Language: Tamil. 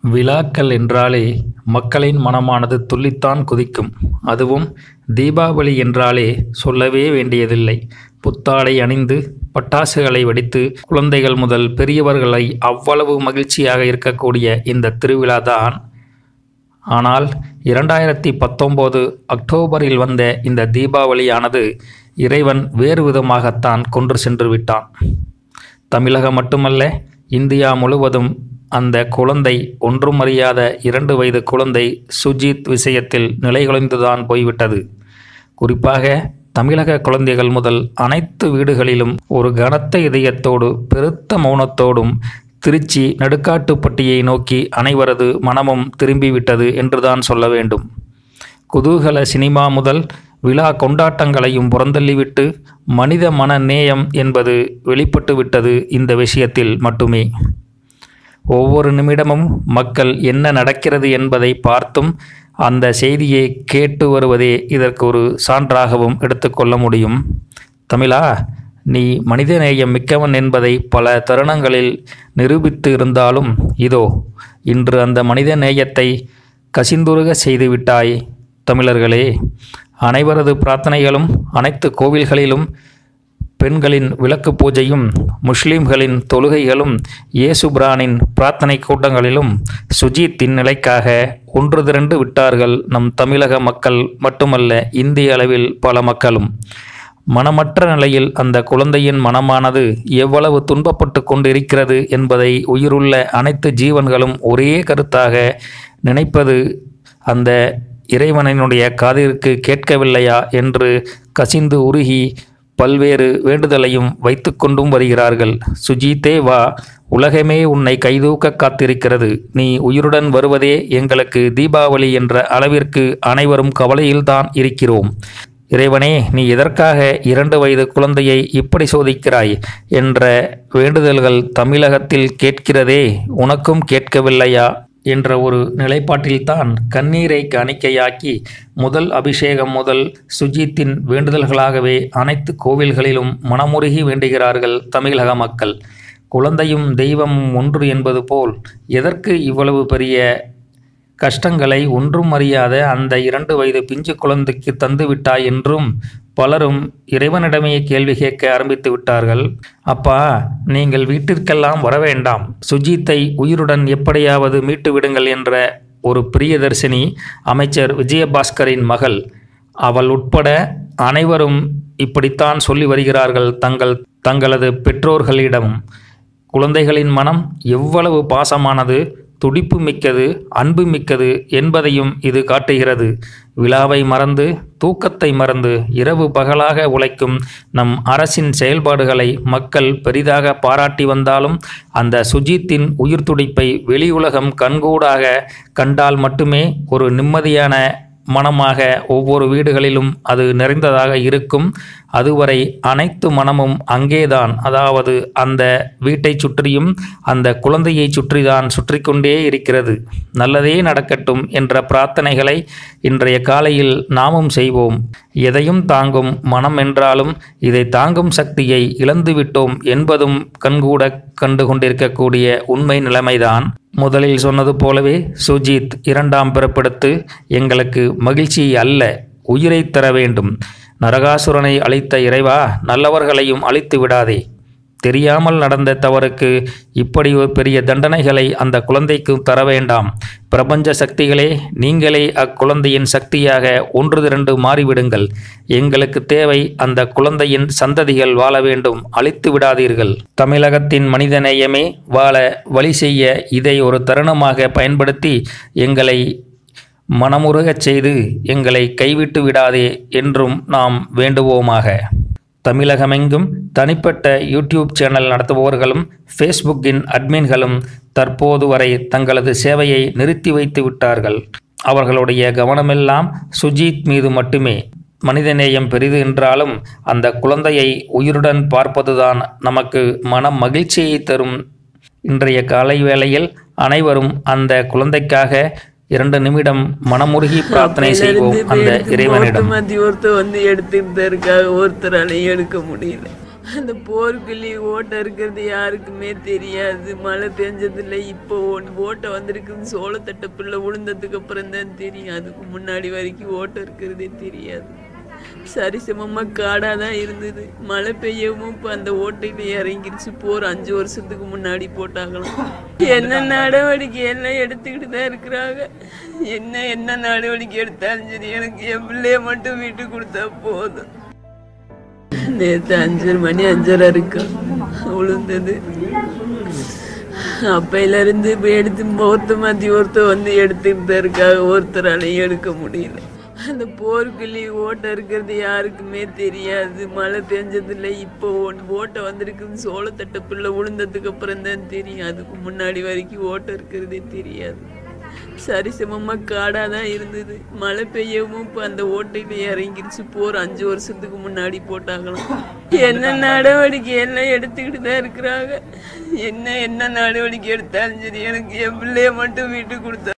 விழாக்கள் என்றாலே மக்களின் மனமானது துள்ளித்தான் குதிக்கும். அதுவும் தீபாவளி என்றாலே சொல்லவே வேண்டியதில்லை. புத்தாடை அணிந்து பட்டாசுகளை வெடித்து குழந்தைகள் முதல் பெரியவர்களை அவ்வளவு மகிழ்ச்சியாக இருக்கக்கூடிய இந்த திருவிழாதான். ஆனால் 2019 அக்டோபரில் வந்த இந்த தீபாவளியானது இறைவன் வேறு விதமாகத்தான் கொன்று சென்று விட்டான். தமிழகம் மட்டுமல்ல, இந்தியா முழுவதும் அந்த குழந்தை, ஒன்றும் அறியாத 2 வயது குழந்தை சுஜித் விஷயத்தில் நிலைகுலைந்துதான் போய்விட்டது. குறிப்பாக தமிழக குழந்தைகள் முதல் அனைத்து வீடுகளிலும் ஒரு கனத்த இதயத்தோடு பெருத்த மௌனத்தோடும் திருச்சி நடுக்காட்டுப்பட்டியை நோக்கி அனைவரது மனமும் திரும்பிவிட்டது என்றுதான் சொல்ல வேண்டும். குதூகல சினிமா முதல் விழா கொண்டாட்டங்களையும் புறந்தள்ளிவிட்டு மனித மன நேயம் என்பது வெளிப்பட்டு விட்டது இந்த விஷயத்தில் மட்டுமே. ஒவ்வொரு நிமிடமும் மக்கள் என்ன நடக்கிறது என்பதை பார்த்தும் அந்த செய்தியை கேட்டு வருவதே இதற்கு ஒரு சான்றாகவும் எடுத்துக்கொள்ள முடியும். தமிழா, நீ மனிதநேயம் மிக்கவன் என்பதை பல தருணங்களில் நிரூபித்து இருந்தாலும் இதோ இன்று அந்த மனித நேயத்தை கசிந்துருக செய்துவிட்டாய். தமிழர்களே, அனைவரது பிரார்த்தனைகளும் அனைத்து கோவில்களிலும், பெண்களின் விளக்கு பூஜையும், முஸ்லிம்களின் தொழுகைகளும், இயேசுபிரானின் பிரார்த்தனை கூட்டங்களிலும் சுஜித்தின் நிலைக்காக ஒன்று திரண்டு விட்டார்கள் நம் தமிழக மக்கள் மட்டுமல்ல, இந்திய அளவில் பல மக்களும். மனமற்ற நிலையில் அந்த குழந்தையின் மனமானது எவ்வளவு துன்பப்பட்டு கொண்டிருக்கிறது என்பதை உயிருள்ள அனைத்து ஜீவன்களும் ஒரே கருத்தாக நினைப்பது அந்த இறைவனினுடைய காதிற்கு கேட்கவில்லையா என்று கசிந்து உருகி பல்வேறு வேண்டுதலையும் வைத்து கொண்டும் வருகிறார்கள். சுஜித்தே வா, உலகமே உன்னை கைதூக்க காத்திருக்கிறது. நீ உயிருடன் வருவதே எங்களுக்கு தீபாவளி என்ற அளவிற்கு அனைவரும் கவலையில்தான் இருக்கிறோம். இறைவனே, நீ எதற்காக 2 வயது குழந்தையை இப்படி சோதிக்கிறாய் என்ற வேண்டுதல்கள் தமிழகத்தில் கேட்கிறதே, உனக்கும் கேட்கவில்லையா என்ற ஒரு நிலைப்பாட்டில்தான் கண்ணீரை காணிக்கையாக்கி முதல் அபிஷேகம் முதல் சுஜித்தின் வேண்டுதல்களாகவே அனைத்து கோவில்களிலும் மனமுருகி வேண்டுகிறார்கள் தமிழக மக்கள். குழந்தையும் தெய்வமும் ஒன்று என்பது போல் எதற்கு இவ்வளவு பெரிய கஷ்டங்களை ஒன்றும் அறியாத அந்த 2 வயது பிஞ்சு குழந்தைக்கு தந்துவிட்டாய் என்றும் பலரும் இறைவனிடமே கேள்வி கேட்க ஆரம்பித்து விட்டார்கள். அப்பா, நீங்கள் வீட்டிற்கெல்லாம் வர வேண்டாம், சுஜித்தை உயிருடன் எப்படியாவது மீட்டு விடுங்கள் என்ற ஒரு பிரியதர்சினி அமைச்சர் விஜயபாஸ்கரின் மகள், அவள் உட்பட அனைவரும் இப்படித்தான் சொல்லி வருகிறார்கள் தங்களது பெற்றோர்களிடம். குழந்தைகளின் மனம் எவ்வளவு பாசமானது, துடிப்பு மிக்கது, அன்பு மிக்கது என்பதையும் இது காட்டுகிறது. விழாவை மறந்து, தூக்கத்தை மறந்து இரவு பகலாக உழைக்கும் நம் அரசின் செயல்பாடுகளை மக்கள் பெரிதாக பாராட்டி வந்தாலும் அந்த சுஜித்தின் உயிர் துடிப்பை வெளி உலகம் கண்கூடாக கண்டால் மட்டுமே ஒரு நிம்மதியான மனமாக ஒவ்வொரு வீடுகளிலும் அது நிறைந்ததாக இருக்கும். அதுவரை அனைத்து மனமும் அங்கேதான், அதாவது அந்த வீட்டை சுற்றியும் அந்த குழந்தையை சுற்றிதான் சுற்றி கொண்டே இருக்கிறது. நல்லதே நடக்கட்டும் என்ற பிரார்த்தனைகளை இன்றைய காலையில் நாமும் செய்வோம். எதையும் தாங்கும் மனம் என்றாலும் இதை தாங்கும் சக்தியை இழந்துவிட்டோம் என்பதும் கண்கூட கண்டு கொண்டிருக்கக்கூடிய உண்மை நிலைமைதான். முதலில் சொன்னது போலவே சுஜித் 2ஆம் பிறப்பெடுத்து எங்களுக்கு மகிழ்ச்சி அல்ல, உயிரை தர வேண்டும். நரகாசுரனை அழித்த இறைவா, நல்லவர்களையும் அழித்து விடாதே. தெரியாமல் நடந்த தவறுக்கு இப்படி ஒரு பெரிய தண்டனைகளை அந்த குழந்தைக்கு தர வேண்டாம். பிரபஞ்ச சக்திகளே, நீங்களே அக்குழந்தையின் சக்தியாக ஒன்று திரண்டு மாறிவிடுங்கள். எங்களுக்கு தேவை அந்த குழந்தையின் சந்ததிகள் வாழ வேண்டும், அழித்து விடாதீர்கள். தமிழகத்தின் மனிதநேயமே வாழ வழி செய்ய இதை ஒரு தருணமாக பயன்படுத்தி எங்களை மனமுருகச் செய்து எங்களை கைவிட்டு விடாதே என்றும் நாம் வேண்டுவோமாக. தமிழகமெங்கும் தனிப்பட்ட யூடியூப் சேனல் நடத்துபவர்களும் ஃபேஸ்புக்கின் அட்மின்களும் தற்போது வரை தங்களது சேவையை நிறுத்தி வைத்து விட்டார்கள். அவர்களுடைய கவனமெல்லாம் சுஜித் மீது மட்டுமே. மனிதநேயம் பெரிது என்றாலும் அந்த குழந்தையை உயிருடன் பார்ப்பதுதான் நமக்கு மன மகிழ்ச்சியை தரும். இன்றைய காலை வேளையில் அனைவரும் அந்த குழந்தைக்காக 2 நிமிடம் மனமுருகி பிரார்த்தனை செய்வோம் அந்த இறைவனிடம். ஒருத்தர் வந்து எடுத்துட்டு இருக்காங்க, ஒருத்தராலையும் எடுக்க முடியல. அந்த போர்க்குழி ஓட்டை இருக்கிறது யாருக்குமே தெரியாது. மழை பெஞ்சதில்லை. இப்போ ஓட்டை வந்திருக்குன்னு சோளத்தட்டை பிள்ளை விழுந்ததுக்கு அப்புறம் தான் தெரியும். அதுக்கு முன்னாடி வரைக்கும் ஓட்டை இருக்கிறதே தெரியாது. சரிசமமாக காடாக தான் இருந்தது. மழை பெய்யவும் இப்போ அந்த ஓட்டையில் இறங்கிருச்சு. போர் 5 வருஷத்துக்கு முன்னாடி போட்டாங்களாம். என்ன நடவடிக்கை எல்லாம் எடுத்துக்கிட்டு தான் இருக்கிறாங்க. என்ன நடவடிக்கை எடுத்தாலும் சரி, எனக்கு என் பிள்ளைய மட்டும் வீட்டுக்கு கொடுத்தா போதும். நேற்று 5 மணி 5:30 இருக்கும் விழுந்தது. அப்பையிலேருந்து இப்போ எடுத்து ஒருத்தர் வந்து எடுத்துக்கிட்டு தான் இருக்காங்க. ஒருத்தராலையும் எடுக்க முடியல. அந்த போர்க்குழி ஓட்டை இருக்கிறது யாருக்குமே தெரியாது. மழை பெஞ்சதில்லை. இப்போ ஓட்டை வந்திருக்குன்னு சோளத்தட்டை பிள்ளை விழுந்ததுக்கு அப்புறம் தான் தெரியும். அதுக்கு முன்னாடி வரைக்கும் ஓட்டை இருக்கிறதே தெரியாது. சரிசமமாக காடாக தான் இருந்தது. மழை பெய்யவும் இப்போ அந்த ஓட்டையில் இறங்கிருச்சு. போர் 5 வருஷத்துக்கு முன்னாடி போட்டாங்களாம். என்ன நடவடிக்கை எல்லாம் எடுத்துக்கிட்டு தான் இருக்கிறாங்க. என்ன நடவடிக்கை எடுத்தாலும் சரி, எனக்கு என் பிள்ளைய மட்டும் வீட்டுக்கு கொடுத்தா